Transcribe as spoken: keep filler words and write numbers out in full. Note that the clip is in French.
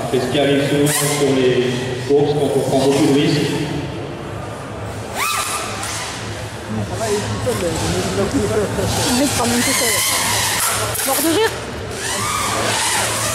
C'est ce qui arrive souvent sur les courses quand on prend beaucoup de risques. Le mec prend même tout seul. Mort de rire.